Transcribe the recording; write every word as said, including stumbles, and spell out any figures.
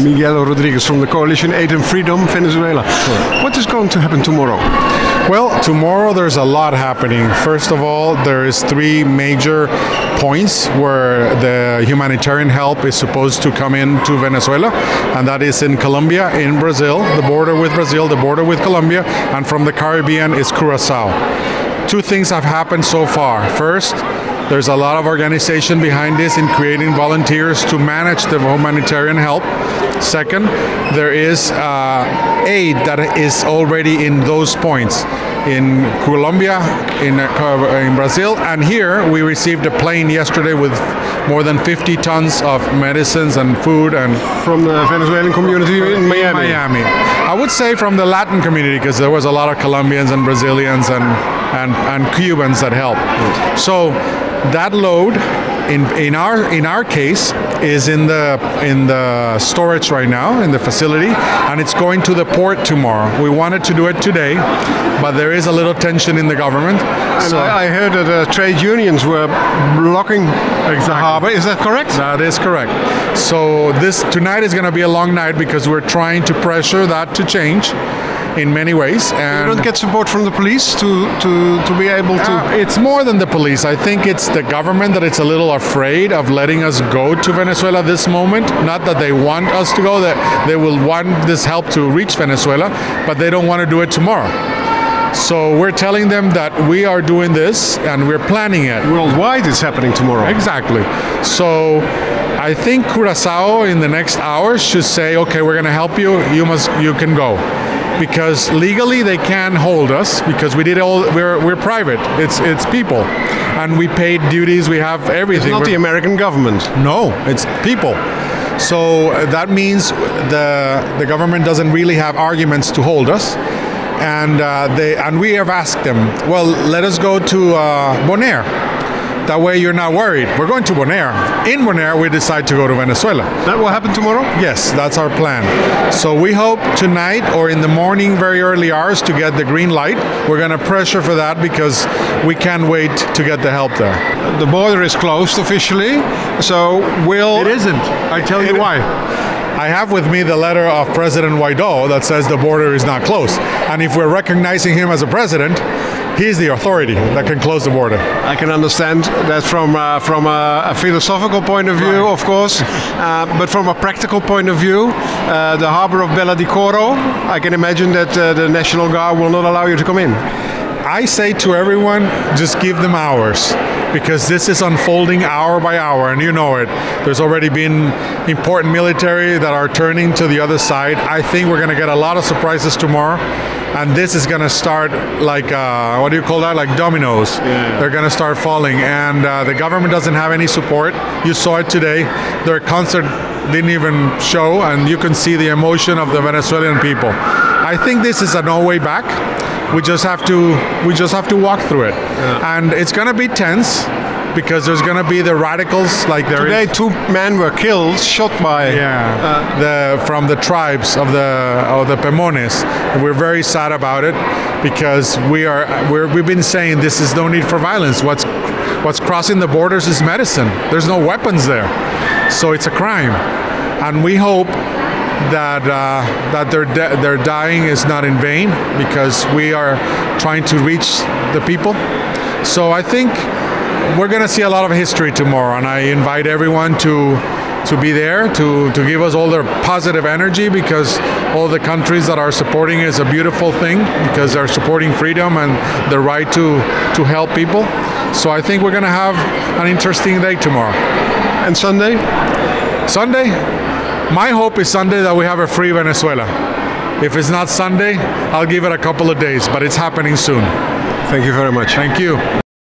Miguel Rodriguez from the coalition Aid and Freedom Venezuela. Sure. What is going to happen tomorrow? Well, tomorrow there's a lot happening. First of all, there is three major points where the humanitarian help is supposed to come into Venezuela, and that is in Colombia, in Brazil, the border with Brazil, the border with Colombia, and from the Caribbean is Curacao. Two things have happened so far. First, there's a lot of organization behind this in creating volunteers to manage the humanitarian help. Second, there is uh, aid that is already in those points. In Colombia, in, uh, in Brazil, and here we received a plane yesterday with more than fifty tons of medicines and food. And from the Venezuelan community in Miami? In Miami. I would say from the Latin community, because there was a lot of Colombians and Brazilians and, and, and Cubans that helped. Mm. So that load, in in our in our case, is in the in the storage right now in the facility, and it's going to the port tomorrow. We wanted to do it today, but there is a little tension in the government. And so I, I heard that uh, trade unions were blocking exactly. the harbor. Is that correct? That is correct. So this tonight is going to be a long night because we're trying to pressure that to change in many ways. And you don't get support from the police to to, to be able to... Uh, it's more than the police. I think it's the government that it's a little afraid of letting us go to Venezuela this moment. Not that they want us to go, that they will want this help to reach Venezuela, but they don't want to do it tomorrow. So we're telling them that we are doing this and we're planning it. Worldwide it's happening tomorrow. Exactly. So I think Curacao in the next hours should say, okay, we're going to help you, you must, you can go. Because legally they can hold us because we did all, we're, we're private, it's, it's people. And we paid duties, we have everything. It's not we're, the American government. No, it's people. So that means the, the government doesn't really have arguments to hold us. And uh, they and we have asked them, well, let us go to uh, Bonaire. That way you're not worried. We're going to Bonaire. In Bonaire, we decide to go to Venezuela. That will happen tomorrow? Yes, that's our plan. So we hope tonight or in the morning, very early hours, to get the green light. We're going to pressure for that because we can't wait to get the help there. The border is closed officially, so will... It isn't. I tell you why. I have with me the letter of President Guaido that says the border is not closed. And if we're recognizing him as a president, he's the authority that can close the border. I can understand that from uh, from a, a philosophical point of view, right. Of course, uh, but from a practical point of view, uh, the harbor of Bella di Coro, I can imagine that uh, the National Guard will not allow you to come in. I say to everyone, just give them hours, because this is unfolding hour by hour, and you know it. There's already been important military that are turning to the other side. I think we're going to get a lot of surprises tomorrow, and this is going to start like, uh, what do you call that, like dominoes. Yeah. They're going to start falling, and uh, the government doesn't have any support. You saw it today. Their concert didn't even show, and you can see the emotion of the Venezuelan people. I think this is a no way back. We just have to we just have to walk through it, yeah. And it's going to be tense because there's going to be the radicals like there today. Is. Two men were killed, shot by yeah uh, the from the tribes of the of the Pemones. We're very sad about it because we are we're, we've been saying this is no need for violence. What's what's crossing the borders is medicine. There's no weapons there, so it's a crime, and we hope that uh, that their their dying is not in vain because we are trying to reach the people. So I think we're going to see a lot of history tomorrow, and I invite everyone to to be there to to give us all their positive energy, because all the countries that are supporting is a beautiful thing because they're supporting freedom and the right to to help people. So I think we're going to have an interesting day tomorrow. And Sunday? Sunday? My hope is Sunday that we have a free Venezuela. If it's not Sunday, I'll give it a couple of days, but it's happening soon. Thank you very much. Thank you.